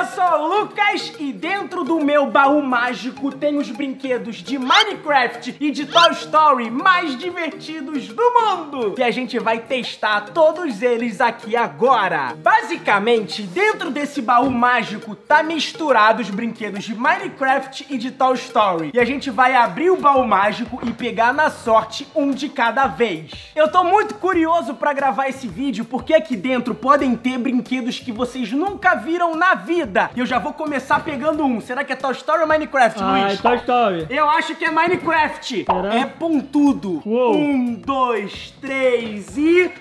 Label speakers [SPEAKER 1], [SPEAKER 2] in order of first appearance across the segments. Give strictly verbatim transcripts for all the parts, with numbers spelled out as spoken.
[SPEAKER 1] Eu sou o Lucas e dentro do meu baú mágico tem os brinquedos de Minecraft e de Toy Story mais divertidos do mundo. E a gente vai testar todos eles aqui agora. Basicamente, dentro desse baú mágico tá misturado os brinquedos de Minecraft e de Toy Story. E a gente vai abrir o baú mágico e pegar na sorte um de cada vez. Eu tô muito curioso pra gravar esse vídeo porque aqui dentro podem ter brinquedos que vocês nunca viram na vida. E eu já vou começar pegando um. Será que é Toy Story ou Minecraft,
[SPEAKER 2] ah,
[SPEAKER 1] Luiz?
[SPEAKER 2] É Toy Story.
[SPEAKER 1] Eu acho que é Minecraft.
[SPEAKER 2] Será?
[SPEAKER 1] É pontudo.
[SPEAKER 2] Uou.
[SPEAKER 1] Um, dois, três e...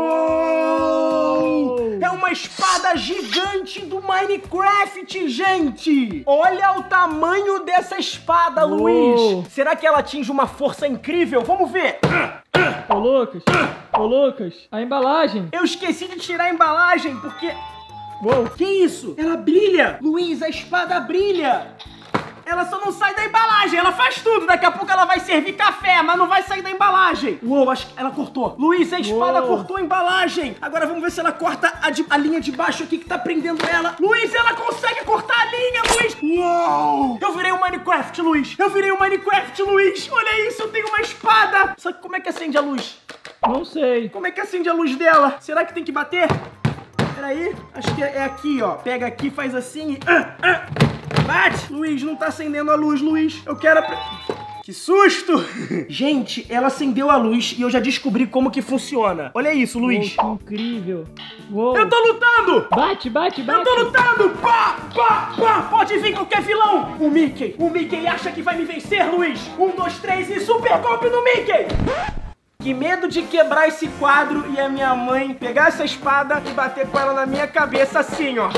[SPEAKER 1] Uou! É uma espada gigante do Minecraft, gente! Olha o tamanho dessa espada,
[SPEAKER 2] Uou.
[SPEAKER 1] Luiz! Será que ela atinge uma força incrível? Vamos ver!
[SPEAKER 2] Ô, Lucas. Ô, Lucas. A embalagem.
[SPEAKER 1] Eu esqueci de tirar a embalagem, porque...
[SPEAKER 2] Uou.
[SPEAKER 1] Que isso? Ela brilha! Luiz, a espada brilha! Ela só não sai da embalagem, ela faz tudo. Daqui a pouco ela vai servir café, mas não vai sair da embalagem. Uou, acho que ela cortou. Luiz, a espada
[SPEAKER 2] Uou.
[SPEAKER 1] cortou a embalagem. Agora vamos ver se ela corta a, de, a linha de baixo aqui que tá prendendo ela. Luiz, ela consegue cortar a linha, Luiz. Uou! Eu virei um Minecraft, Luiz. Eu virei um Minecraft, Luiz. Olha isso, eu tenho uma espada. Só que como é que acende a luz?
[SPEAKER 2] Não sei.
[SPEAKER 1] Como é que acende a luz dela? Será que tem que bater? Peraí, acho que é aqui, ó. Pega aqui, faz assim e... Ah, ah. Bate! Luiz, não tá acendendo a luz, Luiz. Eu quero... Que susto! Gente, ela acendeu a luz e eu já descobri como que funciona. Olha isso, Luiz.
[SPEAKER 2] Uou, que incrível. Uou.
[SPEAKER 1] Eu tô lutando!
[SPEAKER 2] Bate, bate, bate.
[SPEAKER 1] Eu tô lutando! Pá, pá, pá! Pode vir qualquer vilão! O Mickey! O Mickey acha que vai me vencer, Luiz! Um, dois, três e super golpe no Mickey! Que medo de quebrar esse quadro e a minha mãe pegar essa espada e bater com ela na minha cabeça assim, ó.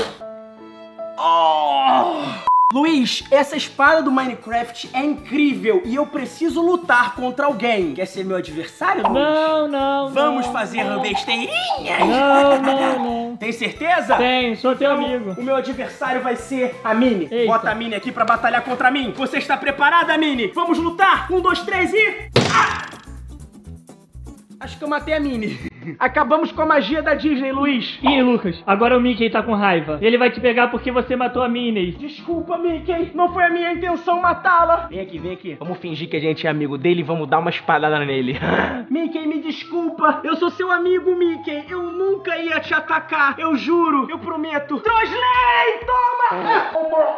[SPEAKER 1] Oh! Luiz, essa espada do Minecraft é incrível e eu preciso lutar contra alguém. Quer ser meu adversário, Luiz?
[SPEAKER 2] Não, não,
[SPEAKER 1] Vamos
[SPEAKER 2] não,
[SPEAKER 1] fazer
[SPEAKER 2] não.
[SPEAKER 1] besteirinhas?
[SPEAKER 2] Não, não, não.
[SPEAKER 1] Tem certeza?
[SPEAKER 2] Tem, sou teu
[SPEAKER 1] Então,
[SPEAKER 2] amigo.
[SPEAKER 1] o meu adversário vai ser a Minnie.
[SPEAKER 2] Eita.
[SPEAKER 1] Bota a Minnie aqui pra batalhar contra mim. Você está preparada, Minnie? Vamos lutar? Um, dois, três e... Ah! Acho que eu matei a Minnie. Acabamos com a magia da Disney, Luiz.
[SPEAKER 2] Ih, Lucas, agora o Mickey tá com raiva. Ele vai te pegar porque você matou a Minnie.
[SPEAKER 1] Desculpa, Mickey. Não foi a minha intenção matá-la. Vem aqui, vem aqui. Vamos fingir que a gente é amigo dele e vamos dar uma espadada nele. Mickey, me desculpa. Eu sou seu amigo, Mickey. Eu nunca ia te atacar. Eu juro. Eu prometo. Trosley, toma!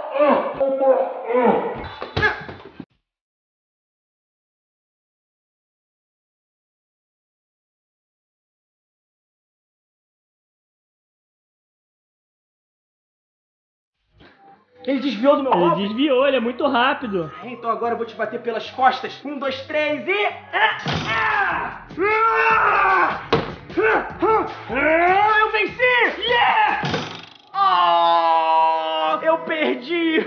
[SPEAKER 1] Ele desviou do meu golpe?
[SPEAKER 2] Ele desviou, ele é muito rápido.
[SPEAKER 1] Então agora eu vou te bater pelas costas. Um, dois, três e... Ah! Ah! Ah! Ah! Eu venci! Yeah! Oh! Eu perdi!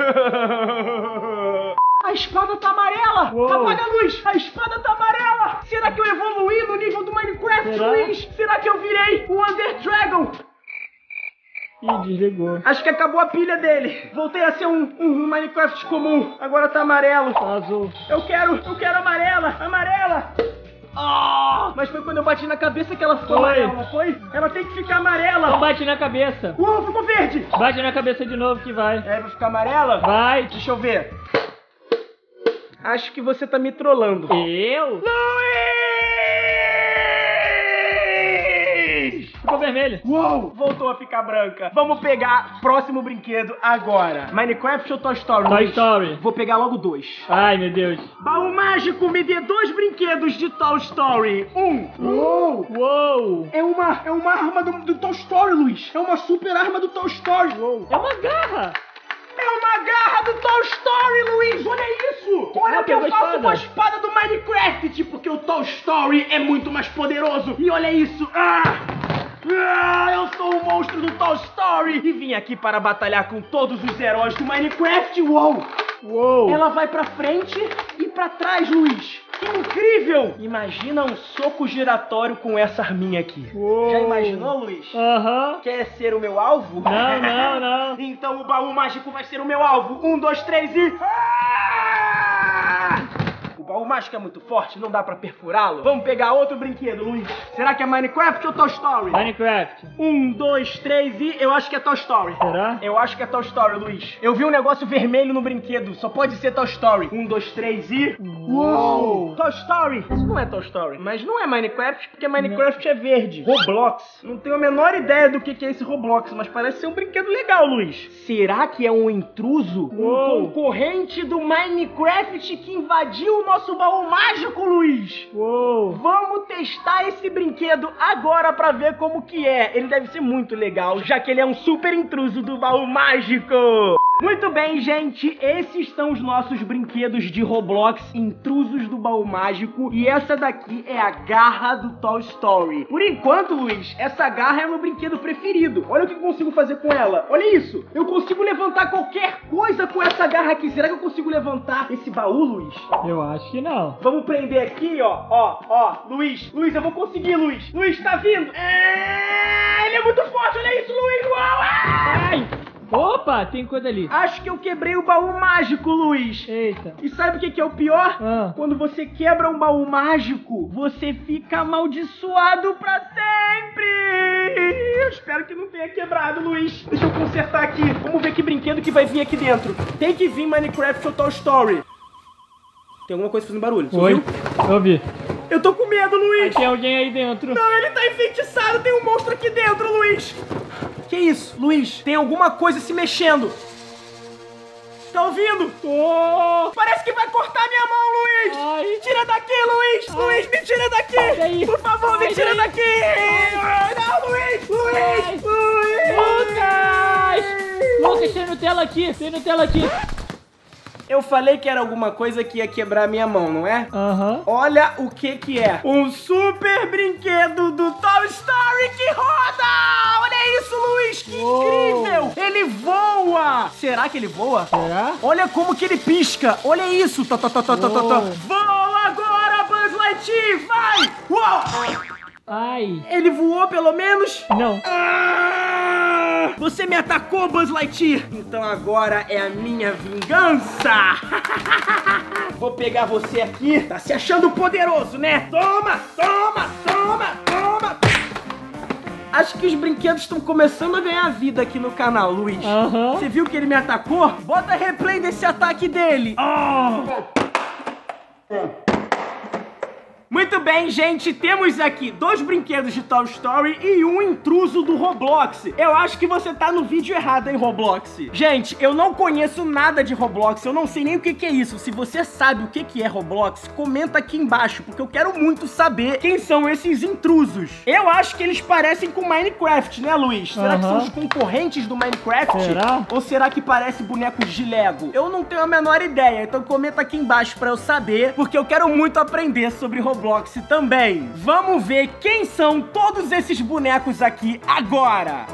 [SPEAKER 1] A espada tá amarela!
[SPEAKER 2] Uou.
[SPEAKER 1] Apaga a luz! A espada tá amarela! Será que eu evoluí no nível do Minecraft,
[SPEAKER 2] Será?
[SPEAKER 1] Luiz? Será que eu virei o Under Dragon?
[SPEAKER 2] Ih, desligou.
[SPEAKER 1] Acho que acabou a pilha dele. Voltei a ser um, um Minecraft comum. Agora tá amarelo.
[SPEAKER 2] Tá azul.
[SPEAKER 1] Eu quero, eu quero amarela. Amarela. Oh, mas foi quando eu bati na cabeça que ela ficou
[SPEAKER 2] Foi.
[SPEAKER 1] amarela, não foi? Ela tem que ficar amarela.
[SPEAKER 2] Então bate na cabeça.
[SPEAKER 1] Uou, ficou verde.
[SPEAKER 2] Bate na cabeça de novo que vai.
[SPEAKER 1] É, vai ficar amarela?
[SPEAKER 2] Vai.
[SPEAKER 1] Deixa eu ver. Acho que você tá me trollando.
[SPEAKER 2] Eu?
[SPEAKER 1] Luiz!
[SPEAKER 2] Ficou vermelho.
[SPEAKER 1] Uou! Voltou a ficar branca. Vamos pegar próximo brinquedo agora. Minecraft ou Toy Story?
[SPEAKER 2] Toy
[SPEAKER 1] Luiz?
[SPEAKER 2] Story.
[SPEAKER 1] Vou pegar logo dois.
[SPEAKER 2] Ai, meu Deus.
[SPEAKER 1] Baú mágico, me dê dois brinquedos de Toy Story. Um. Uou!
[SPEAKER 2] Uou.
[SPEAKER 1] É uma, é uma arma do, do Toy Story, Luiz. É uma super arma do Toy Story. Uou.
[SPEAKER 2] É uma garra.
[SPEAKER 1] É uma garra do Toy Story, Luiz. Olha isso. Olha
[SPEAKER 2] Ah,
[SPEAKER 1] o que eu
[SPEAKER 2] pegou a
[SPEAKER 1] faço
[SPEAKER 2] espada.
[SPEAKER 1] com a espada do Minecraft. Porque o Toy Story é muito mais poderoso. E olha isso. Ah! Ah, eu sou o monstro do Toy Story e vim aqui para batalhar com todos os heróis do Minecraft. Uou!
[SPEAKER 2] Uou.
[SPEAKER 1] Ela vai pra frente e pra trás, Luiz. Que incrível! Imagina um soco giratório com essa arminha aqui.
[SPEAKER 2] Uou.
[SPEAKER 1] Já imaginou, Luiz?
[SPEAKER 2] Aham.
[SPEAKER 1] Quer ser o meu alvo?
[SPEAKER 2] Não, não, não.
[SPEAKER 1] Então o baú mágico vai ser o meu alvo. Um, dois, três e... Ah! O baú mágico é muito forte, não dá pra perfurá-lo. Vamos pegar outro brinquedo, Luiz. Será que é Minecraft ou Toy Story?
[SPEAKER 2] Minecraft.
[SPEAKER 1] Um, dois, três e... Eu acho que é Toy Story.
[SPEAKER 2] Será?
[SPEAKER 1] Eu acho que é Toy Story, Luiz. Eu vi um negócio vermelho no brinquedo. Só pode ser Toy Story. Um, dois, três e... Uou! Toy Story. Isso não é Toy Story. Mas não é Minecraft, porque Minecraft é verde. Roblox. Não tenho a menor ideia do que é esse Roblox, mas parece ser um brinquedo legal, Luiz. Será que é um intruso?
[SPEAKER 2] Uou.
[SPEAKER 1] Um concorrente do Minecraft que invadiu o nosso baú mágico, Luiz?
[SPEAKER 2] Uou!
[SPEAKER 1] Vamos testar esse brinquedo agora pra ver como que é. Ele deve ser muito legal, já que ele é um super intruso do baú mágico. Muito bem, gente. Esses são os nossos brinquedos de Roblox, intrusos do baú mágico. E essa daqui é a garra do Toy Story. Por enquanto, Luiz, essa garra é o meu brinquedo preferido. Olha o que eu consigo fazer com ela. Olha isso. Eu consigo levantar qualquer coisa com essa garra aqui. Será que eu consigo levantar esse baú, Luiz?
[SPEAKER 2] Eu acho que não.
[SPEAKER 1] Vamos prender aqui, ó. Ó, ó. Luiz. Luiz, eu vou conseguir, Luiz. Luiz, tá vindo. É... Ele é muito forte. Olha isso, Luiz. Uau! Ah!
[SPEAKER 2] Ai! Opa, tem coisa ali.
[SPEAKER 1] Acho que eu quebrei o baú mágico, Luiz.
[SPEAKER 2] Eita.
[SPEAKER 1] E sabe o que que é o pior?
[SPEAKER 2] Ah.
[SPEAKER 1] Quando você quebra um baú mágico, você fica amaldiçoado pra sempre. Eu espero que não tenha quebrado, Luiz. Deixa eu consertar aqui. Vamos ver que brinquedo que vai vir aqui dentro. Tem que vir Minecraft ou Toy Story. Tem alguma coisa fazendo barulho. Você
[SPEAKER 2] Oi?
[SPEAKER 1] ouviu?
[SPEAKER 2] Eu vi.
[SPEAKER 1] Eu tô com medo, Luiz.
[SPEAKER 2] Tem alguém aí dentro.
[SPEAKER 1] Não, ele tá enfeitiçado. Tem um monstro aqui dentro, Luiz. Que isso, Luiz? Tem alguma coisa se mexendo. Tá ouvindo?
[SPEAKER 2] Oh.
[SPEAKER 1] Parece que vai cortar minha mão, Luiz.
[SPEAKER 2] Ai.
[SPEAKER 1] Me tira daqui, Luiz.
[SPEAKER 2] Ai.
[SPEAKER 1] Luiz, me tira daqui.
[SPEAKER 2] Daí.
[SPEAKER 1] Por favor, me
[SPEAKER 2] Sai
[SPEAKER 1] tira
[SPEAKER 2] daí.
[SPEAKER 1] daqui. Ai, não, Luiz. Luiz.
[SPEAKER 2] Ai.
[SPEAKER 1] Luiz.
[SPEAKER 2] Lucas! Lucas, tem Nutella aqui. Tem Nutella aqui.
[SPEAKER 1] Eu falei que era alguma coisa que ia quebrar minha mão, não é?
[SPEAKER 2] Aham.
[SPEAKER 1] Olha o que que é. Um super brinquedo do Toy Story que roda! Olha isso, Luiz! Que
[SPEAKER 2] Uou.
[SPEAKER 1] incrível! Ele voa! Será que ele voa?
[SPEAKER 2] Será?
[SPEAKER 1] Olha como que ele pisca! Olha isso! Tá, tá, tá, tá, tá, tá, tá.
[SPEAKER 2] Uou.
[SPEAKER 1] Voa agora, Buzz Lightyear! Vai! Uou!
[SPEAKER 2] Ai.
[SPEAKER 1] Ele voou pelo menos?
[SPEAKER 2] Não.
[SPEAKER 1] Ah! Você me atacou, Buzz Lightyear! Então agora é a minha vingança! Vou pegar você aqui. Tá se achando poderoso, né? Toma, toma, toma, toma! Acho que os brinquedos estão começando a ganhar vida aqui no canal, Luiz.
[SPEAKER 2] Aham.
[SPEAKER 1] Você viu que ele me atacou? Bota replay desse ataque dele. Oh! Muito bem, gente, temos aqui dois brinquedos de Toy Story e um intruso do Roblox. Eu acho que você tá no vídeo errado, hein, Roblox? Gente, eu não conheço nada de Roblox, eu não sei nem o que que é isso. Se você sabe o que que é Roblox, comenta aqui embaixo, porque eu quero muito saber quem são esses intrusos. Eu acho que eles parecem com Minecraft, né, Luiz? Será que são
[SPEAKER 2] Aham.
[SPEAKER 1] os concorrentes do Minecraft?
[SPEAKER 2] Será?
[SPEAKER 1] Ou será que parece bonecos de Lego? Eu não tenho a menor ideia, então comenta aqui embaixo pra eu saber, porque eu quero muito aprender sobre Roblox também. Vamos ver quem são todos esses bonecos aqui agora.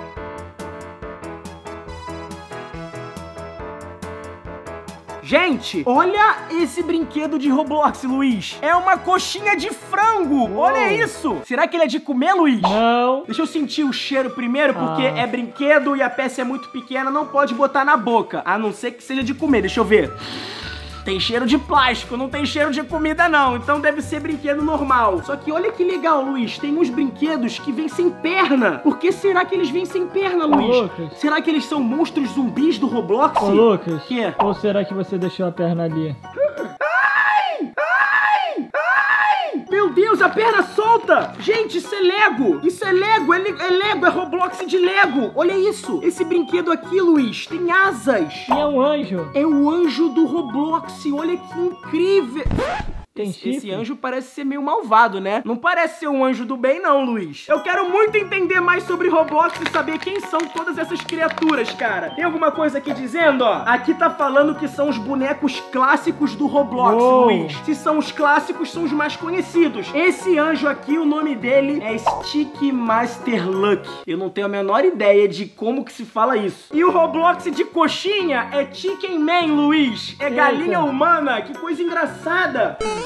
[SPEAKER 1] Gente, olha esse brinquedo de Roblox, Luiz. É uma coxinha de frango.
[SPEAKER 2] Uou.
[SPEAKER 1] Olha isso. Será que ele é de comer, Luiz?
[SPEAKER 2] Não.
[SPEAKER 1] Deixa eu sentir o cheiro primeiro, porque
[SPEAKER 2] Ah.
[SPEAKER 1] é brinquedo e a peça é muito pequena, não pode botar na boca, a não ser que seja de comer. Deixa eu ver. Tem cheiro de plástico, não tem cheiro de comida não, então deve ser brinquedo normal. Só que olha que legal, Luiz, tem uns brinquedos que vêm sem perna. Por que será que eles vêm sem perna, Luiz?
[SPEAKER 2] Lucas.
[SPEAKER 1] Será que eles são monstros zumbis do Roblox?
[SPEAKER 2] Ô, Lucas.
[SPEAKER 1] Que?
[SPEAKER 2] Ou será que você deixou a perna ali?
[SPEAKER 1] Ai! Ai! Ai! Meu Deus, a perna solta! Gente, isso é Lego! Isso é Lego! É, le é Lego, é Roblox de Lego! Olha isso! Esse brinquedo aqui, Luiz, tem asas!
[SPEAKER 2] E é um anjo.
[SPEAKER 1] É o anjo do Roblox! Olha que incrível!
[SPEAKER 2] Tem
[SPEAKER 1] Esse,
[SPEAKER 2] chifre?
[SPEAKER 1] esse anjo parece ser meio malvado, né? Não parece ser um anjo do bem, não, Luiz. Eu quero muito entender mais sobre Roblox e saber quem são todas essas criaturas, cara. Tem alguma coisa aqui dizendo, ó? Aqui tá falando que são os bonecos clássicos do Roblox,
[SPEAKER 2] Uou.
[SPEAKER 1] Luiz. Se são os clássicos, são os mais conhecidos. Esse anjo aqui, o nome dele é Sticky Master Luck. Eu não tenho a menor ideia de como que se fala isso. E o Roblox de coxinha é Chicken Man, Luiz. É
[SPEAKER 2] Eita.
[SPEAKER 1] galinha humana. Que coisa engraçada.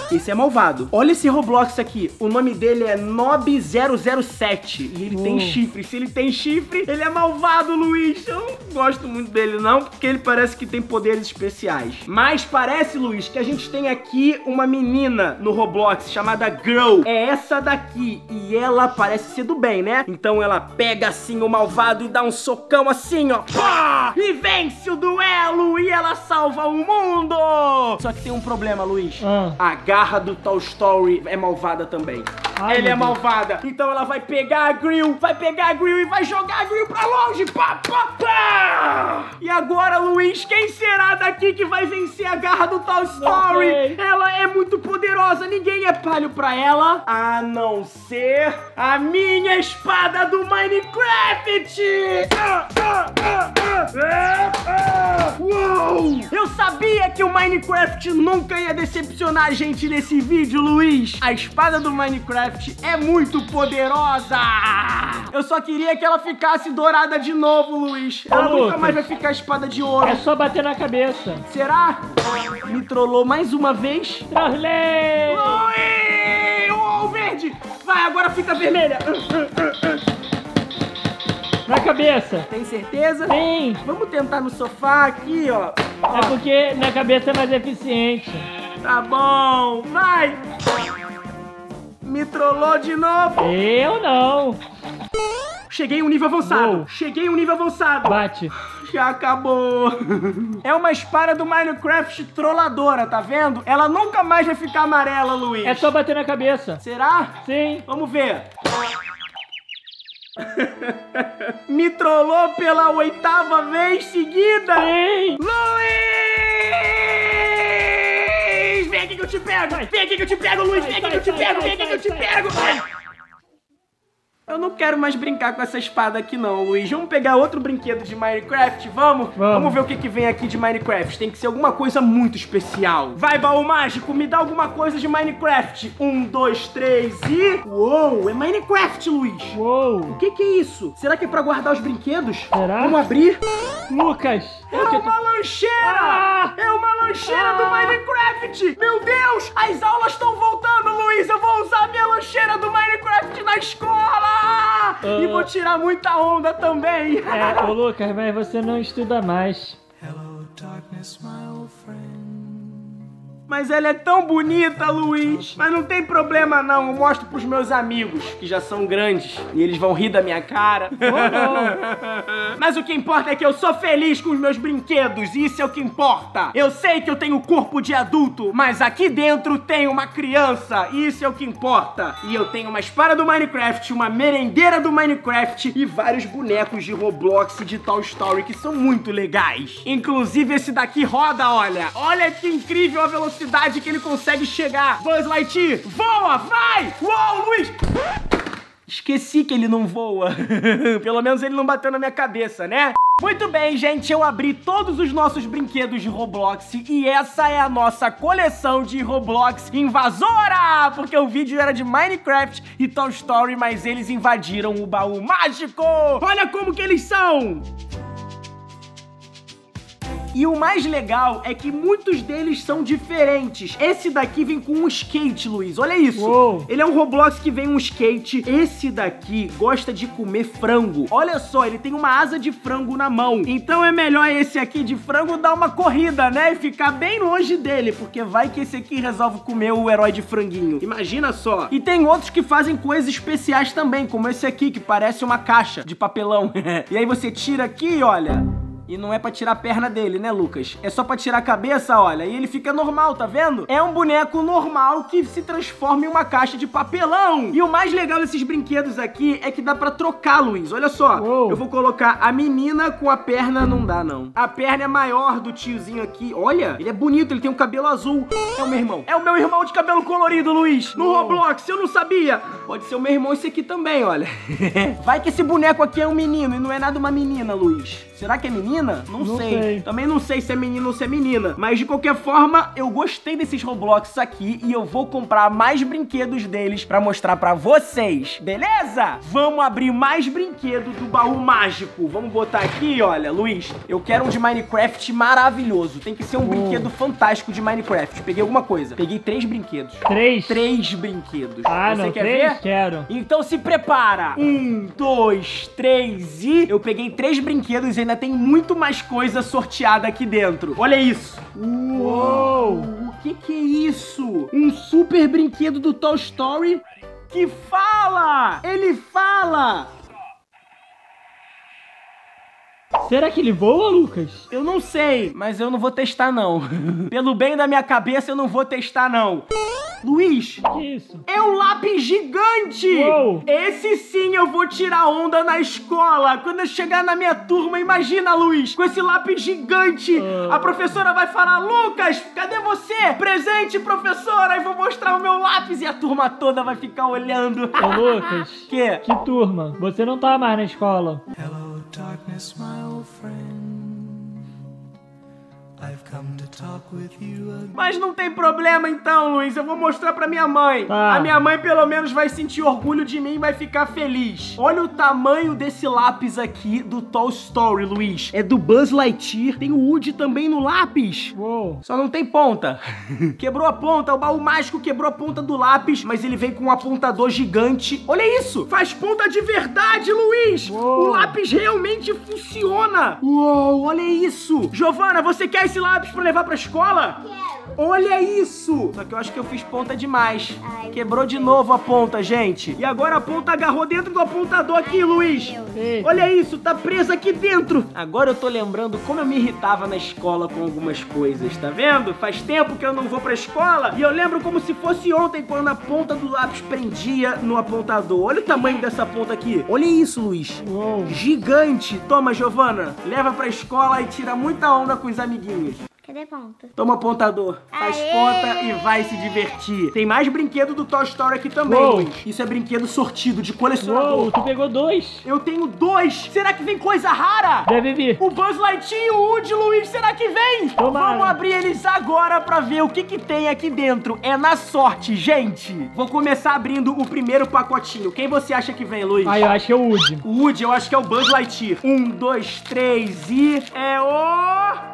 [SPEAKER 1] Esse é malvado. Olha esse Roblox aqui. O nome dele é Nob zero zero sete. E ele uh. tem chifre. Se ele tem chifre, ele é malvado, Luiz. Eu não gosto muito dele, não, porque ele parece que tem poderes especiais. Mas parece, Luiz, que a gente tem aqui uma menina no Roblox chamada Girl. É essa daqui. E ela parece ser do bem, né? Então ela pega assim o malvado e dá um socão assim, ó. Pá! E vence o duelo. E ela salva o mundo. Só que tem um problema, Luiz. Ah. A garra do Toy Story é malvada também. Ai, ela é malvada. Então ela vai pegar a Grill, vai pegar a Grill e vai jogar a Grill pra longe. Pá, pá, pá. E agora, Luiz, quem será daqui que vai vencer a garra do Toy Story? Okay. Ela é muito poderosa. Ninguém é palho pra ela, a não ser a minha espada do Minecraft. Ah, ah, ah, ah, ah, ah. Uou! Eu sabia que o Minecraft nunca ia decepcionar a gente nesse vídeo, Luiz. A espada do Minecraft é muito poderosa. Eu só queria que ela ficasse dourada de novo, Luiz. Ela Ô, nunca mais vai ficar espada de ouro.
[SPEAKER 2] É só bater na cabeça.
[SPEAKER 1] Será? Me trollou mais uma vez?
[SPEAKER 2] Trollei!
[SPEAKER 1] Luiz! Ô, verde! Vai, agora fica vermelha.
[SPEAKER 2] Na cabeça.
[SPEAKER 1] Tem certeza?
[SPEAKER 2] Sim.
[SPEAKER 1] Vamos tentar no sofá aqui, ó. ó.
[SPEAKER 2] É porque na cabeça é mais eficiente.
[SPEAKER 1] Tá bom, vai. Me trollou de novo.
[SPEAKER 2] Eu não.
[SPEAKER 1] Cheguei em um nível avançado.
[SPEAKER 2] Uou.
[SPEAKER 1] Cheguei em um nível avançado.
[SPEAKER 2] Bate.
[SPEAKER 1] Já acabou. É uma espada do Minecraft trolladora, tá vendo? Ela nunca mais vai ficar amarela, Luiz.
[SPEAKER 2] É só bater na cabeça.
[SPEAKER 1] Será?
[SPEAKER 2] Sim.
[SPEAKER 1] Vamos ver. Me trollou pela oitava vez seguida.
[SPEAKER 2] Sim.
[SPEAKER 1] Luiz! Vem aqui que eu te pego. Vem aqui que eu te pego, Luiz. Vem aqui que eu te pego. Vem aqui que eu te pego. Eu não quero mais brincar com essa espada aqui não, Luiz. Vamos pegar outro brinquedo de Minecraft, vamos? Vamos, vamos ver o que, que vem aqui de Minecraft. Tem que ser alguma coisa muito especial. Vai, baú mágico, me dá alguma coisa de Minecraft. Um, dois, três e... Uou, é Minecraft, Luiz.
[SPEAKER 2] Uou.
[SPEAKER 1] O que que é isso? Será que é pra guardar os brinquedos?
[SPEAKER 2] Será?
[SPEAKER 1] Vamos abrir?
[SPEAKER 2] Lucas.
[SPEAKER 1] É uma lancheira! Ah! É uma lancheira ah! do Minecraft! Meu Deus! As aulas estão voltando, Luiz! Eu vou usar a minha lancheira do Minecraft na escola! Uh... E vou tirar muita onda também!
[SPEAKER 2] É, ô Lucas, mas você não estuda mais.
[SPEAKER 1] Hello, darkness, my old friend. Mas ela é tão bonita, Luiz. Mas não tem problema não, eu mostro pros meus amigos, que já são grandes, e eles vão rir da minha cara. Oh, não. Mas o que importa é que eu sou feliz com os meus brinquedos, e isso é o que importa. Eu sei que eu tenho corpo de adulto, mas aqui dentro tem uma criança, e isso é o que importa. E eu tenho uma espada do Minecraft, uma merendeira do Minecraft e vários bonecos de Roblox e de Toy Story que são muito legais. Inclusive esse daqui roda, olha. Olha que incrível a velocidade que ele consegue chegar. Buzz Lightyear, voa, vai! Uou, Luiz! Esqueci que ele não voa. Pelo menos ele não bateu na minha cabeça, né? Muito bem, gente, eu abri todos os nossos brinquedos de Roblox e essa é a nossa coleção de Roblox Invasora! Porque o vídeo era de Minecraft e Toy Story, mas eles invadiram o baú mágico! Olha como que eles são! E o mais legal é que muitos deles são diferentes. Esse daqui vem com um skate, Luiz. Olha isso.
[SPEAKER 2] Uou.
[SPEAKER 1] Ele é um Roblox que vem um skate. Esse daqui gosta de comer frango. Olha só, ele tem uma asa de frango na mão. Então é melhor esse aqui de frango dar uma corrida, né? E ficar bem longe dele, porque vai que esse aqui resolve comer o herói de franguinho. Imagina só. E tem outros que fazem coisas especiais também, como esse aqui, que parece uma caixa de papelão. E aí você tira aqui, olha... E não é pra tirar a perna dele, né, Lucas? É só pra tirar a cabeça, olha, e ele fica normal, tá vendo? É um boneco normal que se transforma em uma caixa de papelão. E o mais legal desses brinquedos aqui é que dá pra trocar, Luiz. Olha só, Uou. eu vou colocar a menina com a perna, não dá, não. A perna é maior do tiozinho aqui. Olha, ele é bonito, ele tem um cabelo azul. É o meu irmão. É o meu irmão de cabelo colorido, Luiz. No Uou. Roblox, eu não sabia. Pode ser o meu irmão esse aqui também, olha. Vai que esse boneco aqui é um menino e não é nada uma menina, Luiz. Será que é menino? menina? Não,
[SPEAKER 2] Não
[SPEAKER 1] sei.
[SPEAKER 2] sei.
[SPEAKER 1] Também não sei se é menino ou se é menina. Mas de qualquer forma, eu gostei desses Roblox aqui e eu vou comprar mais brinquedos deles pra mostrar pra vocês. Beleza? Vamos abrir mais brinquedos do baú mágico. Vamos botar aqui, olha, Luiz. Eu quero um de Minecraft maravilhoso. Tem que ser um
[SPEAKER 2] Oh.
[SPEAKER 1] brinquedo fantástico de Minecraft. Peguei alguma coisa. Peguei três brinquedos.
[SPEAKER 2] Três?
[SPEAKER 1] Três brinquedos.
[SPEAKER 2] Ah,
[SPEAKER 1] Você
[SPEAKER 2] não,
[SPEAKER 1] quer
[SPEAKER 2] três?
[SPEAKER 1] ver?
[SPEAKER 2] Quero.
[SPEAKER 1] Então se prepara. Um, dois, três e... Eu peguei três brinquedos e ainda tem muito mais coisa sorteada aqui dentro. Olha isso. Uou! O que que é isso? Um super brinquedo do Toy Story que fala! Ele fala!
[SPEAKER 2] Será que ele voa, Lucas?
[SPEAKER 1] Eu não sei, mas eu não vou testar não. Pelo bem da minha cabeça, eu não vou testar não. Luiz,
[SPEAKER 2] Que isso?
[SPEAKER 1] é um lápis gigante!
[SPEAKER 2] Uou.
[SPEAKER 1] Esse sim eu vou tirar onda na escola. Quando eu chegar na minha turma, imagina, Luiz, com esse lápis gigante.
[SPEAKER 2] Uh.
[SPEAKER 1] A professora vai falar, Lucas, cadê você? Presente, professora! E vou mostrar o meu lápis e a turma toda vai ficar olhando.
[SPEAKER 2] Ô, Lucas.
[SPEAKER 1] Que?
[SPEAKER 2] Que turma? Você não tá mais na escola.
[SPEAKER 3] Hello, darkness, my old friend. I've come to talk with you again.
[SPEAKER 1] Mas não tem problema então, Luiz. Eu vou mostrar pra minha mãe.
[SPEAKER 2] Tá.
[SPEAKER 1] A minha mãe pelo menos vai sentir orgulho de mim e vai ficar feliz. Olha o tamanho desse lápis aqui do Toy Story, Luiz. É do Buzz Lightyear. Tem o Woody também no lápis.
[SPEAKER 2] Uou.
[SPEAKER 1] Só não tem ponta. Quebrou a ponta. O baú mágico quebrou a ponta do lápis, mas ele vem com um apontador gigante. Olha isso. Faz ponta de verdade, Luiz.
[SPEAKER 2] Uou.
[SPEAKER 1] O lápis realmente funciona. Uou, olha isso. Giovana, você quer esse lápis pra levar pra escola?
[SPEAKER 4] Quero.
[SPEAKER 1] Olha isso! Só que eu acho que eu fiz ponta demais.
[SPEAKER 4] Ai,
[SPEAKER 1] Quebrou de novo a ponta, gente. E agora a ponta agarrou dentro do apontador aqui, Luiz.
[SPEAKER 2] Ei.
[SPEAKER 1] Olha isso, tá presa aqui dentro. Agora eu tô lembrando como eu me irritava na escola com algumas coisas, tá vendo? Faz tempo que eu não vou pra escola e eu lembro como se fosse ontem quando a ponta do lápis prendia no apontador. Olha o tamanho dessa ponta aqui. Olha isso, Luiz.
[SPEAKER 2] Uou.
[SPEAKER 1] Gigante. Toma, Giovana. Leva pra escola e tira muita onda com os amiguinhos.
[SPEAKER 4] Cadê a ponta?
[SPEAKER 1] Toma apontador, faz
[SPEAKER 4] Aê!
[SPEAKER 1] ponta e vai se divertir. Tem mais brinquedo do Toy Story aqui também,
[SPEAKER 2] Uou.
[SPEAKER 1] Luiz. Isso é brinquedo sortido de colecionador.
[SPEAKER 2] Uou, tu pegou dois.
[SPEAKER 1] Eu tenho dois. Será que vem coisa rara?
[SPEAKER 2] Deve vir.
[SPEAKER 1] O Buzz Lightyear e o Woody, Luiz, será que vem?
[SPEAKER 2] Tomara.
[SPEAKER 1] Vamos abrir eles agora pra ver o que que tem aqui dentro. É na sorte, gente. Vou começar abrindo o primeiro pacotinho. Quem você acha que vem, Luiz?
[SPEAKER 2] Ah, eu acho que é o Woody.
[SPEAKER 1] O Woody, eu acho que é o Buzz Lightyear. Um, dois, três e... É o...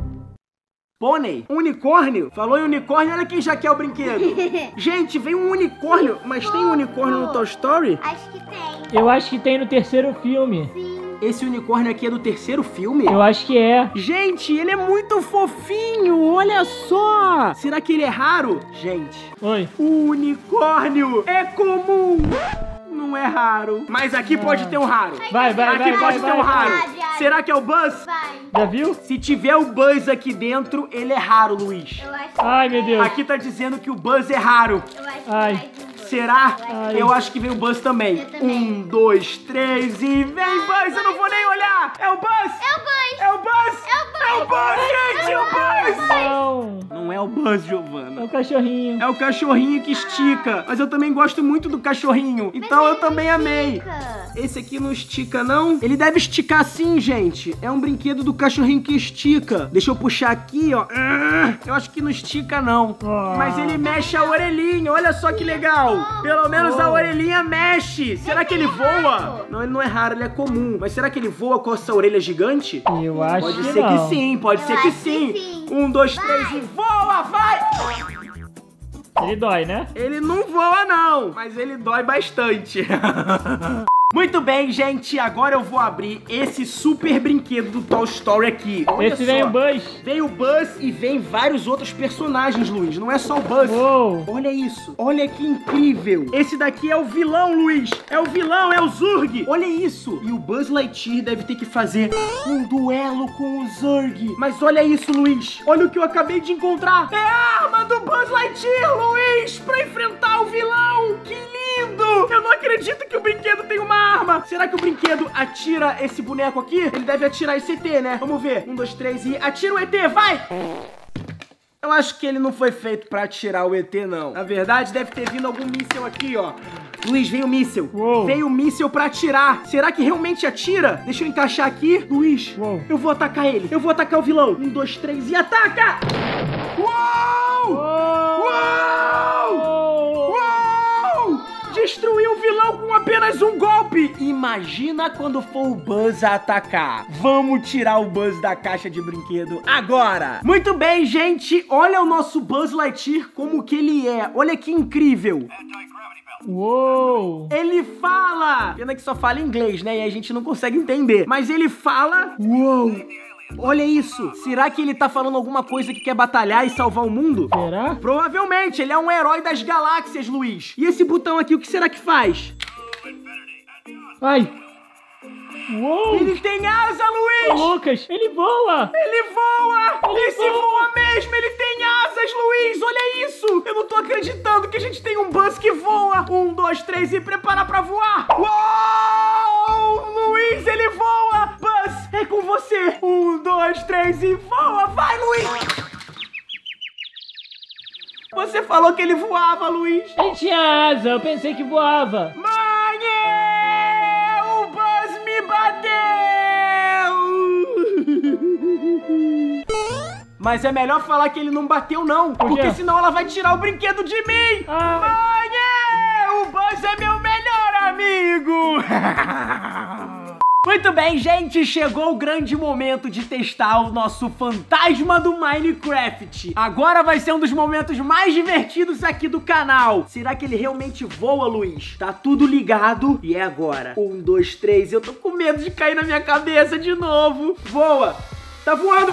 [SPEAKER 1] Pônei, um unicórnio. Falou em unicórnio, olha quem já quer o brinquedo. Gente, vem um unicórnio, mas tem um unicórnio no Toy Story?
[SPEAKER 4] Acho que tem.
[SPEAKER 2] Eu acho que tem no terceiro filme.
[SPEAKER 4] Sim.
[SPEAKER 1] Esse unicórnio aqui é do terceiro filme?
[SPEAKER 2] Eu acho que é.
[SPEAKER 1] Gente, ele é muito fofinho, olha só. Será que ele é raro? Gente,
[SPEAKER 2] Oi.
[SPEAKER 1] o unicórnio é comum. Não é raro. Mas aqui pode ter um raro.
[SPEAKER 2] Vai, vai,
[SPEAKER 1] Aqui
[SPEAKER 2] vai,
[SPEAKER 1] pode
[SPEAKER 2] vai,
[SPEAKER 1] ter um
[SPEAKER 2] vai.
[SPEAKER 1] raro.
[SPEAKER 4] Vai, vai.
[SPEAKER 1] Será que é o Buzz?
[SPEAKER 4] Vai.
[SPEAKER 2] Já viu?
[SPEAKER 1] Se tiver o Buzz aqui dentro, ele é raro, Luiz.
[SPEAKER 4] Eu acho
[SPEAKER 2] Ai, meu Deus.
[SPEAKER 1] Aqui tá dizendo que o Buzz é raro.
[SPEAKER 4] Eu acho que
[SPEAKER 2] Ai.
[SPEAKER 4] vai vir dois.
[SPEAKER 1] Será?
[SPEAKER 2] Ai.
[SPEAKER 1] Eu acho que vem o Buzz também.
[SPEAKER 4] Eu também.
[SPEAKER 1] Um, dois, três e vem, Buzz! Eu não vou nem olhar! É o Buzz!
[SPEAKER 4] É o Buzz.
[SPEAKER 1] É o Buzz! É o Buzz, gente! É o Buzz!
[SPEAKER 2] Não.
[SPEAKER 1] Não é o Buzz,
[SPEAKER 2] É
[SPEAKER 1] Giovana.
[SPEAKER 2] o cachorrinho.
[SPEAKER 1] É o cachorrinho que estica. Mas eu também gosto muito do cachorrinho. Então eu também amei.
[SPEAKER 4] Fica.
[SPEAKER 1] Esse aqui não estica, não? Ele deve esticar sim, gente. É um brinquedo do cachorrinho que estica. Deixa eu puxar aqui, ó. Ah, eu acho que não estica, não.
[SPEAKER 2] Ah.
[SPEAKER 1] Mas ele mexe a orelhinha. Olha só que legal. Pelo menos a
[SPEAKER 2] Oh.
[SPEAKER 1] orelhinha mexe. Será que ele voa? Não, ele não é raro, ele é comum. Mas será que ele voa com essa orelha gigante?
[SPEAKER 2] Eu acho
[SPEAKER 1] Pode
[SPEAKER 2] que
[SPEAKER 1] ser
[SPEAKER 2] não.
[SPEAKER 1] que sim, pode
[SPEAKER 4] Eu
[SPEAKER 1] ser que
[SPEAKER 4] acho que
[SPEAKER 1] sim.
[SPEAKER 4] sim.
[SPEAKER 1] Um, dois, três e voa, vai!
[SPEAKER 2] Ele dói, né?
[SPEAKER 1] Ele não voa não, mas ele dói bastante. Muito bem, gente, agora eu vou abrir esse super brinquedo do Toy Story aqui. Olha
[SPEAKER 2] Esse vem
[SPEAKER 1] só.
[SPEAKER 2] o Buzz.
[SPEAKER 1] Vem o Buzz e vem vários outros personagens, Luiz. Não é só o Buzz.
[SPEAKER 2] Uou.
[SPEAKER 1] Olha isso. Olha que incrível. Esse daqui é o vilão, Luiz. É o vilão, é o Zurg. Olha isso. E o Buzz Lightyear deve ter que fazer um duelo com o Zurg. Mas olha isso, Luiz. Olha o que eu acabei de encontrar. É a arma do Buzz Lightyear, Luiz, pra enfrentar o vilão. Que lindo. Eu não acredito que o brinquedo tem uma arma. Será que o brinquedo atira esse boneco aqui? Ele deve atirar esse E T, né? Vamos ver. Um, dois, três e... Atira o E T, vai! Eu acho que ele não foi feito pra atirar o E T, não. Na verdade, deve ter vindo algum míssil aqui, ó. Luiz, veio o míssil.
[SPEAKER 2] Uou.
[SPEAKER 1] Veio o míssil pra atirar. Será que realmente atira? Deixa eu encaixar aqui. Luiz,
[SPEAKER 2] Uou.
[SPEAKER 1] eu vou atacar ele. Eu vou atacar o vilão. Um, dois, três e ataca! Uou! Uou! Uou! Destruiu o vilão com apenas um golpe. Imagina quando for o Buzz a atacar. Vamos tirar o Buzz da caixa de brinquedo agora. Muito bem, gente. Olha o nosso Buzz Lightyear como que ele é. Olha que incrível.
[SPEAKER 2] Uou!
[SPEAKER 1] Ele fala! Pena que só fala inglês, né? E a gente não consegue entender. Mas ele fala... Uou! Olha isso! Será que ele tá falando alguma coisa que quer batalhar e salvar o mundo?
[SPEAKER 2] Será?
[SPEAKER 1] Provavelmente, ele é um herói das galáxias, Luiz. E esse botão aqui, o que será que faz?
[SPEAKER 2] Ai! Uou!
[SPEAKER 1] Ele tem asa,
[SPEAKER 2] Ô,
[SPEAKER 1] Luiz!
[SPEAKER 2] Lucas, ele voa!
[SPEAKER 1] Ele voa!
[SPEAKER 2] Ele
[SPEAKER 1] Esse
[SPEAKER 2] voa!
[SPEAKER 1] voa mesmo! Ele tem asas, Luiz! Olha isso! Eu não tô acreditando que a gente tem um Buzz que voa! Um, dois, três e prepara pra voar! Uou! Luiz, ele voa! Buzz, é com você! Um, dois, três e voa! Vai, Luiz! Você falou que ele voava, Luiz!
[SPEAKER 2] Ele tinha asa, eu pensei que voava.
[SPEAKER 1] Mãe! O Buzz me bateu! Mas é melhor falar que ele não bateu, não.
[SPEAKER 2] Por quê?
[SPEAKER 1] Porque senão ela vai tirar o brinquedo de mim.
[SPEAKER 2] Ah.
[SPEAKER 1] Mãe! O Buzz é meu melhor amigo! Muito bem, gente, chegou o grande momento de testar o nosso fantasma do Minecraft. Agora vai ser um dos momentos mais divertidos aqui do canal. Será que ele realmente voa, Luiz? Tá tudo ligado e é agora. Um, dois, três, eu tô com medo de cair na minha cabeça de novo. Voa! Tá voando!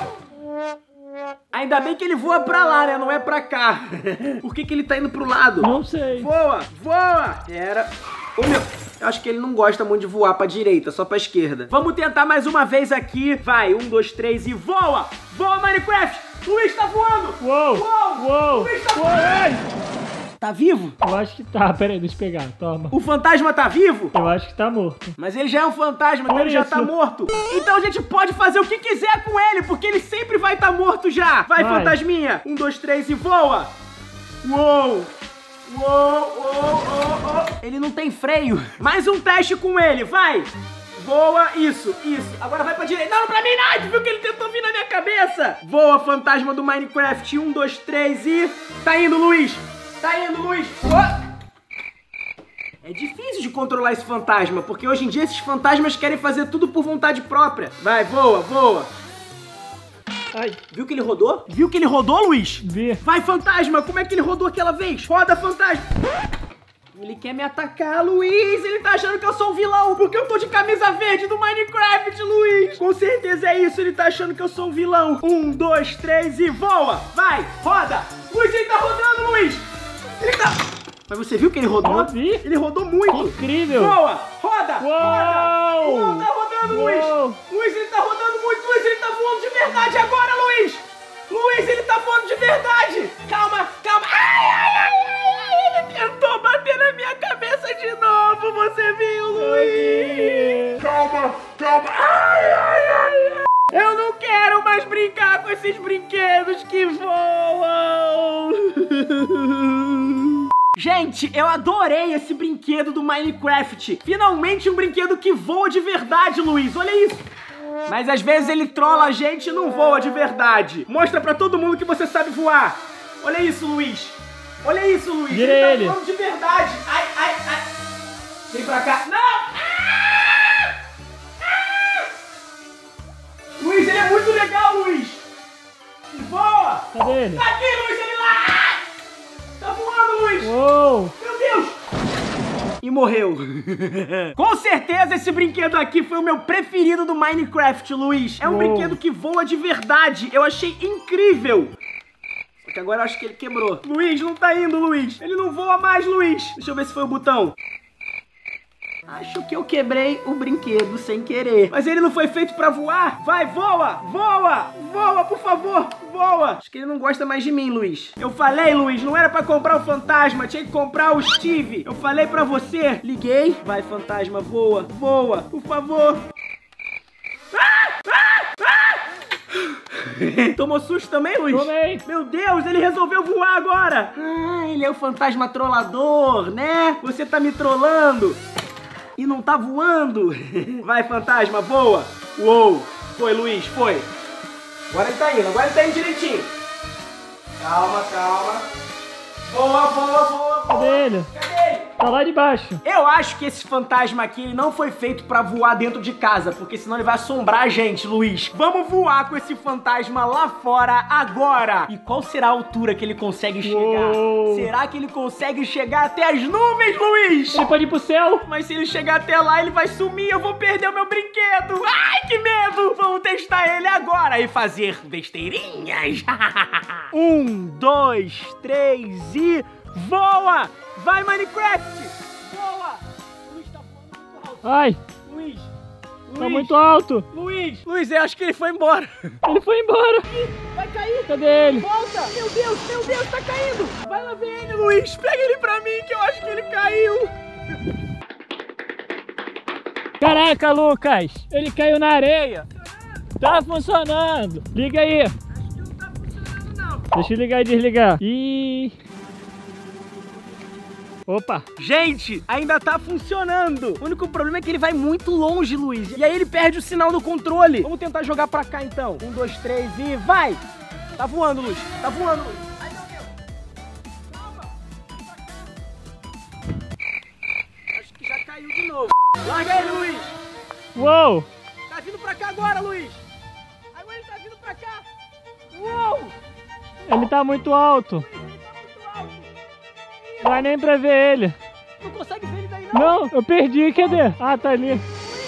[SPEAKER 1] Ainda bem que ele voa pra lá, né? Não é pra cá. Por que que ele tá indo pro lado?
[SPEAKER 2] Não sei.
[SPEAKER 1] Voa! Voa! Era... Ô, meu... Eu acho que ele não gosta muito de voar pra direita, só pra esquerda. Vamos tentar mais uma vez aqui. Vai, um, dois, três e voa! Voa, Minecraft! Luiz tá voando!
[SPEAKER 2] Uou!
[SPEAKER 1] Uou!
[SPEAKER 2] Uou!
[SPEAKER 1] Luiz tá
[SPEAKER 2] Uou!
[SPEAKER 1] voando!
[SPEAKER 2] Ai!
[SPEAKER 1] Tá vivo?
[SPEAKER 2] Eu acho que tá. Pera aí, deixa eu pegar. Toma.
[SPEAKER 1] O fantasma tá vivo?
[SPEAKER 2] Eu acho que tá morto.
[SPEAKER 1] Mas ele já é um fantasma, então
[SPEAKER 2] Por
[SPEAKER 1] ele já
[SPEAKER 2] isso.
[SPEAKER 1] tá morto. Então a gente pode fazer o que quiser com ele, porque ele sempre vai estar morto já. Vai,
[SPEAKER 2] Vai.
[SPEAKER 1] fantasminha! Um, dois, três e voa! Uou! Uou, uou, uou, uou. Ele não tem freio. Mais um teste com ele, vai! Voa, isso, isso. Agora vai pra direita. Não, pra mim não! Tu viu que ele tentou vir na minha cabeça? Voa, fantasma do Minecraft. Um, dois, três e... Tá indo, Luiz! Tá indo, Luiz! Oh! É difícil de controlar esse fantasma, porque hoje em dia esses fantasmas querem fazer tudo por vontade própria. Vai, voa, voa.
[SPEAKER 2] Ai,
[SPEAKER 1] Viu que ele rodou? Viu que ele rodou, Luiz?
[SPEAKER 2] vê.
[SPEAKER 1] Vai, fantasma! Como é que ele rodou aquela vez? Roda, fantasma! Ele quer me atacar, Luiz! Ele tá achando que eu sou um vilão, porque eu tô de camisa verde do Minecraft, Luiz! Com certeza é isso, ele tá achando que eu sou um vilão. Um, dois, três e voa! Vai, roda! Luiz, ele tá rodando, Luiz! Ele tá... Mas você viu que ele rodou?
[SPEAKER 2] Eu vi.
[SPEAKER 1] Ele rodou muito!
[SPEAKER 2] Incrível.
[SPEAKER 1] Voa! Roda!
[SPEAKER 2] Uou!
[SPEAKER 1] Roda! Uou, tá rodando, Luiz!
[SPEAKER 2] Uou.
[SPEAKER 1] Luiz, ele tá rodando muito! Luiz, ele tá voando de verdade agora, Luiz! Luiz, ele tá voando de verdade! Calma, calma! Ai, ai, ai, ai! Ele tentou bater na minha cabeça de novo! Você viu, Luiz? Calma, calma! Ai, ai, ai, ai! Eu não quero mais brincar com esses brinquedos que voam! Gente, eu adorei esse brinquedo do Minecraft. Finalmente um brinquedo que voa de verdade, Luiz. Olha isso. Mas às vezes ele trola a gente e não voa de verdade. Mostra pra todo mundo que você sabe voar. Olha isso, Luiz. Olha isso, Luiz.
[SPEAKER 2] Vira
[SPEAKER 1] ele tá
[SPEAKER 2] ele.
[SPEAKER 1] voando de verdade. Ai, ai, ai. Vem pra cá. Não! Ah! Ah! Luiz, ele é muito legal, Luiz. Voa.
[SPEAKER 2] Cadê ele?
[SPEAKER 1] Tá aqui, Luiz, ele lá. Tá voando, Luiz.
[SPEAKER 2] Uou!
[SPEAKER 1] Meu Deus! E morreu. Com certeza esse brinquedo aqui foi o meu preferido do Minecraft, Luiz. É um
[SPEAKER 2] Uou.
[SPEAKER 1] brinquedo que voa de verdade. Eu achei incrível. Só que agora eu acho que ele quebrou. Luiz, não tá indo, Luiz. Ele não voa mais, Luiz. Deixa eu ver se foi o botão. Acho que eu quebrei o brinquedo sem querer. Mas ele não foi feito pra voar? Vai, voa! Voa! Voa, por favor! Voa! Acho que ele não gosta mais de mim, Luiz. Eu falei, Luiz, não era pra comprar o fantasma. Tinha que comprar o Steve. Eu falei pra você. Liguei. Vai, fantasma, voa. Voa, por favor. Ah! Ah! Ah! Tomou susto também, Luiz?
[SPEAKER 2] Tomei.
[SPEAKER 1] Meu Deus, ele resolveu voar agora. Ah, ele é o fantasma trollador, né? Você tá me trollando e não tá voando. Vai, fantasma, voa. Uou. Foi, Luiz, foi. Agora ele tá indo, agora ele tá indo direitinho. Calma, calma. Boa, boa, boa.
[SPEAKER 2] Cadê ele?
[SPEAKER 1] Cadê ele?
[SPEAKER 2] Tá lá de baixo.
[SPEAKER 1] Eu acho que esse fantasma aqui ele não foi feito pra voar dentro de casa, porque senão ele vai assombrar a gente, Luiz. Vamos voar com esse fantasma lá fora agora. E qual será a altura que ele consegue chegar?
[SPEAKER 2] Uou.
[SPEAKER 1] Será que ele consegue chegar até as nuvens, Luiz?
[SPEAKER 2] Ele pode ir pro céu.
[SPEAKER 1] Mas se ele chegar até lá, ele vai sumir, eu vou perder o meu brinquedo. Ai, que medo! Vamos testar ele agora e fazer besteirinhas. Um, dois, três e... voa! Vai, Minecraft! Voa! Luiz tá voando muito alto.
[SPEAKER 2] Ai,
[SPEAKER 1] Luiz!
[SPEAKER 2] tá
[SPEAKER 1] Luiz!
[SPEAKER 2] muito alto.
[SPEAKER 1] Luiz! Luiz, eu acho que ele foi embora.
[SPEAKER 2] Ele foi embora.
[SPEAKER 1] Ih, vai cair!
[SPEAKER 2] Cadê ele?
[SPEAKER 1] Volta! Meu Deus, meu Deus, tá caindo! Vai lá ver ele, Luiz! Pega ele pra mim, que eu acho que ele caiu!
[SPEAKER 2] Caraca, Lucas. Ele caiu na areia. Tá funcionando. Liga aí.
[SPEAKER 1] Acho que não tá funcionando, não.
[SPEAKER 2] Deixa eu ligar e desligar. Ih... Opa!
[SPEAKER 1] Gente, ainda tá funcionando. O único problema é que ele vai muito longe, Luiz. E aí ele perde o sinal do controle. Vamos tentar jogar pra cá, então. Um, dois, três e vai! Tá voando, Luiz. Tá voando, Luiz. Ai, meu Deus. Calma. Acho que já caiu de novo. Larga ele, Luiz.
[SPEAKER 2] Uou!
[SPEAKER 1] Tá vindo pra cá agora, Luiz. Agora ele tá vindo pra cá. Uou!
[SPEAKER 2] Ele tá muito alto.
[SPEAKER 1] Ele tá muito alto.
[SPEAKER 2] Não vai nem pra ver ele.
[SPEAKER 1] Não consegue ver ele daí, não.
[SPEAKER 2] Não, eu perdi. Cadê? Ah, tá ali.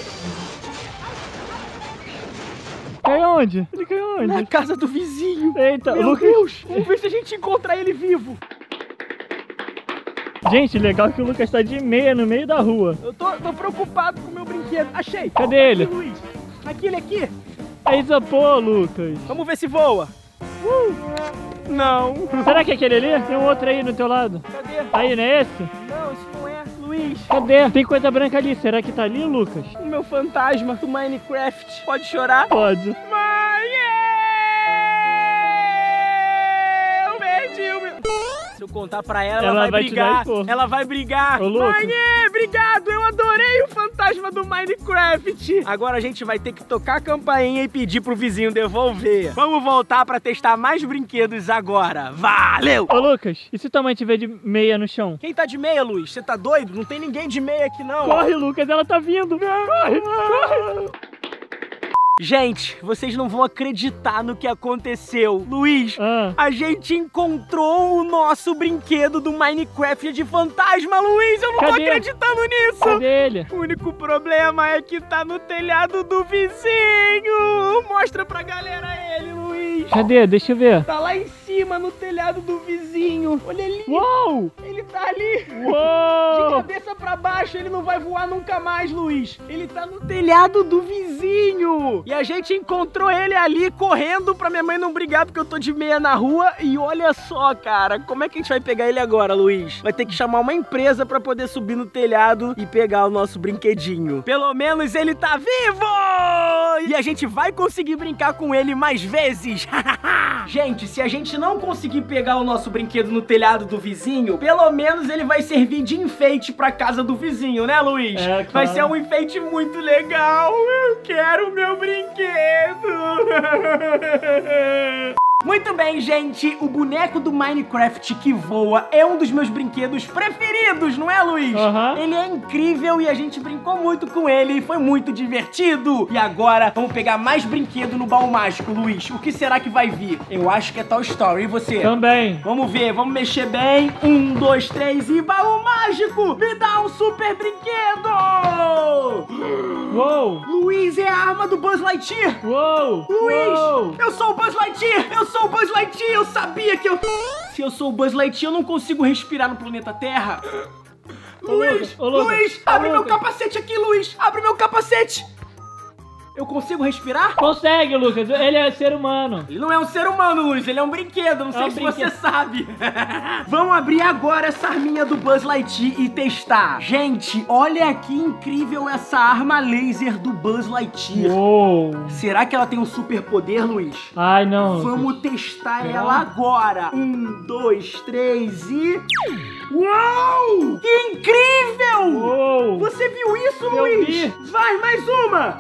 [SPEAKER 2] Caiu onde? Ele caiu onde?
[SPEAKER 1] Na casa do vizinho.
[SPEAKER 2] Eita,
[SPEAKER 1] Meu
[SPEAKER 2] Lucas.
[SPEAKER 1] Deus. Vamos ver se a gente encontra ele vivo.
[SPEAKER 2] Gente, legal que o Lucas tá de meia no meio da rua.
[SPEAKER 1] Eu tô, tô preocupado com o meu brinquedo. Achei.
[SPEAKER 2] Cadê
[SPEAKER 1] Aqui,
[SPEAKER 2] ele?
[SPEAKER 1] Luiz. Aqui, ele aqui.
[SPEAKER 2] É isopor, Lucas.
[SPEAKER 1] Vamos ver se voa. Uh. Não.
[SPEAKER 2] Será que é aquele ali? Tem um outro aí no teu lado.
[SPEAKER 1] Cadê?
[SPEAKER 2] Aí, não é esse?
[SPEAKER 1] Não, isso não é. Luiz.
[SPEAKER 2] Cadê? Tem coisa branca ali. Será que tá ali, Lucas?
[SPEAKER 1] O meu fantasma do Minecraft. Pode chorar?
[SPEAKER 2] Pode.
[SPEAKER 1] Mãe! Eu perdi o meu... Se eu contar pra ela, ela,
[SPEAKER 2] Ela
[SPEAKER 1] vai,
[SPEAKER 2] vai te dar
[SPEAKER 1] brigar.
[SPEAKER 2] esporro.
[SPEAKER 1] Ela vai brigar.
[SPEAKER 2] Ô, Lucas.
[SPEAKER 1] Mãe, obrigado. Eu adorei o fantasma do Minecraft. Agora a gente vai ter que tocar a campainha e pedir pro vizinho devolver. Vamos voltar pra testar mais brinquedos agora. Valeu!
[SPEAKER 2] Ô, Lucas, e se tua mãe tiver de meia no chão?
[SPEAKER 1] Quem tá de meia, Luiz? Você tá doido? Não tem ninguém de meia aqui, não.
[SPEAKER 2] Corre, Lucas, ela tá vindo. Corre, corre.
[SPEAKER 1] Gente, vocês não vão acreditar no que aconteceu. Luiz,
[SPEAKER 2] Ah.
[SPEAKER 1] a gente encontrou o nosso brinquedo do Minecraft de fantasma, Luiz. Eu não tô
[SPEAKER 2] Cadê?
[SPEAKER 1] acreditando nisso.
[SPEAKER 2] Cadê ele?
[SPEAKER 1] O único problema é que tá no telhado do vizinho. Mostra pra galera ele, Luiz.
[SPEAKER 2] Cadê? Deixa eu ver.
[SPEAKER 1] Tá lá em cima, no telhado do vizinho. Olha ali.
[SPEAKER 2] Uou!
[SPEAKER 1] Ele tá ali. De
[SPEAKER 2] Uou!
[SPEAKER 1] cabeça pra baixo, ele não vai voar nunca mais, Luiz. Ele tá no telhado do vizinho. E a gente encontrou ele ali correndo pra minha mãe não brigar porque eu tô de meia na rua. E olha só, cara, como é que a gente vai pegar ele agora, Luiz? Vai ter que chamar uma empresa pra poder subir no telhado e pegar o nosso brinquedinho. Pelo menos ele tá vivo! E a gente vai conseguir brincar com ele mais vezes. Gente, se a gente não conseguir pegar o nosso brinquedo no telhado do vizinho, pelo menos ele vai servir de enfeite pra casa do vizinho, né, Luiz?
[SPEAKER 2] É, claro.
[SPEAKER 1] Vai ser um enfeite muito legal. Eu quero o meu brinquedo. Muito bem, gente, o boneco do Minecraft que voa é um dos meus brinquedos preferidos, não é, Luiz?
[SPEAKER 2] Aham.
[SPEAKER 1] Ele é incrível e a gente brincou muito com ele, foi muito divertido. E agora, vamos pegar mais brinquedo no baú mágico, Luiz. O que será que vai vir? Eu acho que é Toy Story, e você?
[SPEAKER 2] Também.
[SPEAKER 1] Vamos ver, vamos mexer bem. Um, dois, três e baú mágico! Me dá um super brinquedo!
[SPEAKER 2] Uou!
[SPEAKER 1] Luiz, é a arma do Buzz Lightyear!
[SPEAKER 2] Uou!
[SPEAKER 1] Luiz,
[SPEAKER 2] Uou!
[SPEAKER 1] eu sou o Buzz Lightyear! Eu sou o Buzz Lightyear! Eu sabia que eu... Se eu sou o Buzz Lightyear, eu não consigo respirar no planeta Terra.
[SPEAKER 2] Ô,
[SPEAKER 1] Luiz,
[SPEAKER 2] Lucas, ô, Lucas,
[SPEAKER 1] Luiz,
[SPEAKER 2] ô,
[SPEAKER 1] abre meu
[SPEAKER 2] Lucas.
[SPEAKER 1] capacete aqui, Luiz! Abre meu capacete! Eu consigo respirar?
[SPEAKER 2] Consegue, Lucas. Ele é ser humano.
[SPEAKER 1] Ele não é um ser humano, Luiz. Ele é um brinquedo. Não sei
[SPEAKER 2] É um
[SPEAKER 1] se
[SPEAKER 2] brinquedo.
[SPEAKER 1] você sabe. Vamos abrir agora essa arminha do Buzz Lightyear e testar. Gente, olha que incrível essa arma laser do Buzz Lightyear.
[SPEAKER 2] Uou.
[SPEAKER 1] Será que ela tem um super poder, Luiz?
[SPEAKER 2] Ai, não. Lucas.
[SPEAKER 1] Vamos testar
[SPEAKER 2] Será?
[SPEAKER 1] ela agora. Um, dois, três e... Uau! Que incrível!
[SPEAKER 2] Uou.
[SPEAKER 1] Você viu isso,
[SPEAKER 2] Eu
[SPEAKER 1] Luiz?
[SPEAKER 2] vi.
[SPEAKER 1] Vai, mais uma!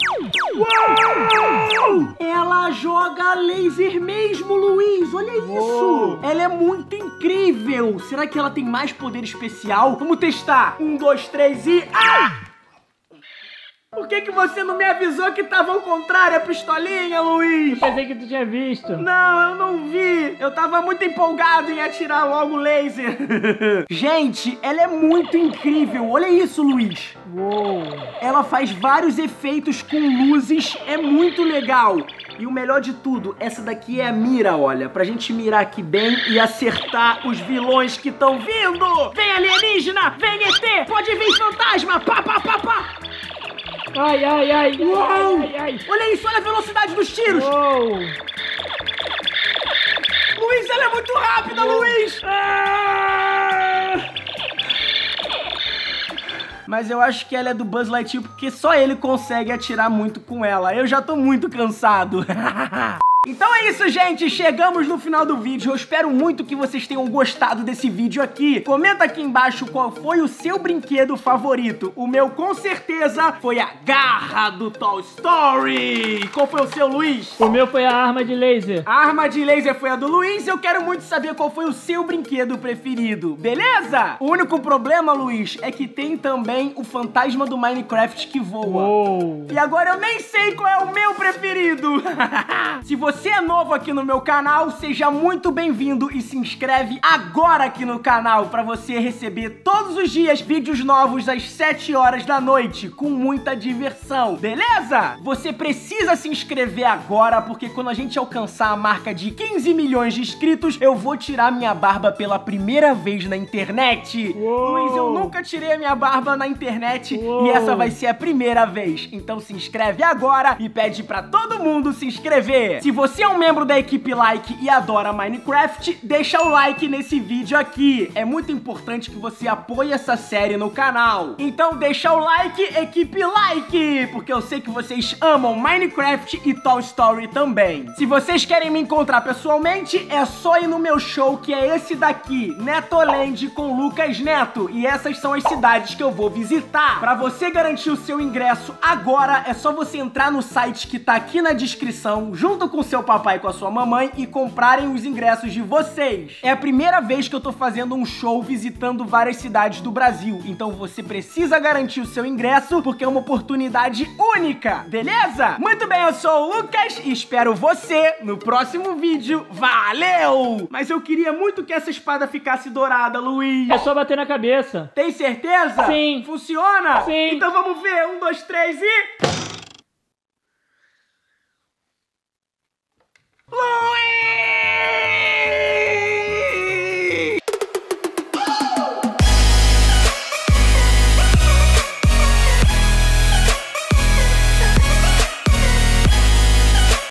[SPEAKER 1] Uau! Ela joga laser mesmo, Luiz! Olha isso!
[SPEAKER 2] Uou.
[SPEAKER 1] Ela é muito incrível! Será que ela tem mais poder especial? Vamos testar! Um, dois, três e... Ah! Por que que você não me avisou que tava ao contrário a pistolinha, Luiz?
[SPEAKER 2] Pensei que tu tinha visto.
[SPEAKER 1] Não, eu não vi. Eu tava muito empolgado em atirar logo o laser. Gente, ela é muito incrível. Olha isso, Luiz.
[SPEAKER 2] Uou.
[SPEAKER 1] Ela faz vários efeitos com luzes. É muito legal. E o melhor de tudo, essa daqui é a mira, olha. Pra gente mirar aqui bem e acertar os vilões que estão vindo. Vem alienígena, vem E T, pode vir fantasma. Pá, pá, pá, pá.
[SPEAKER 2] Ai, ai, ai.
[SPEAKER 1] Uau!
[SPEAKER 2] Ai, ai, ai.
[SPEAKER 1] Olha isso, olha a velocidade dos tiros.
[SPEAKER 2] Uou.
[SPEAKER 1] Luiz, ela é muito rápida, Luiz! Ah! Mas eu acho que ela é do Buzz Lightyear porque só ele consegue atirar muito com ela. Eu já tô muito cansado. Então é isso, gente, chegamos no final do vídeo. Eu espero muito que vocês tenham gostado desse vídeo aqui. Comenta aqui embaixo qual foi o seu brinquedo favorito. O meu, com certeza, foi a garra do Toy Story. Qual foi o seu, Luiz?
[SPEAKER 2] O meu foi a arma de laser.
[SPEAKER 1] A arma de laser foi a do Luiz e eu quero muito saber qual foi o seu brinquedo preferido, beleza? O único problema, Luiz, é que tem também o fantasma do Minecraft que voa.
[SPEAKER 2] Uou.
[SPEAKER 1] E agora eu nem sei qual é o meu preferido. Se você é novo aqui no meu canal, seja muito bem-vindo e se inscreve agora aqui no canal para você receber todos os dias vídeos novos às sete horas da noite, com muita diversão, beleza? Você precisa se inscrever agora, porque quando a gente alcançar a marca de quinze milhões de inscritos, eu vou tirar minha barba pela primeira vez na internet.
[SPEAKER 2] Uou.
[SPEAKER 1] Luiz, eu nunca tirei a minha barba na internet
[SPEAKER 2] Uou.
[SPEAKER 1] e essa vai ser a primeira vez. Então se inscreve agora e pede pra todo mundo se inscrever. Se você é um membro da equipe Like e adora Minecraft, deixa o like nesse vídeo aqui. É muito importante que você apoie essa série no canal. Então deixa o like, equipe Like, porque eu sei que vocês amam Minecraft e Toy Story também. Se vocês querem me encontrar pessoalmente, é só ir no meu show, que é esse daqui, Netoland com Lucas Neto. E essas são as cidades que eu vou visitar. Pra você garantir o seu ingresso agora, é só você entrar no site que tá aqui na descrição, junto com seu papai e com a sua mamãe, e comprarem os ingressos de vocês. É a primeira vez que eu tô fazendo um show visitando várias cidades do Brasil, então você precisa garantir o seu ingresso, porque é uma oportunidade única, beleza? Muito bem, eu sou o Lucas e espero você no próximo vídeo. Valeu! Mas eu queria muito que essa espada ficasse dourada, Luiz.
[SPEAKER 2] É só bater na cabeça.
[SPEAKER 1] Tem certeza?
[SPEAKER 2] Sim.
[SPEAKER 1] Funciona?
[SPEAKER 2] Sim.
[SPEAKER 1] Então vamos ver. Um, dois, três e...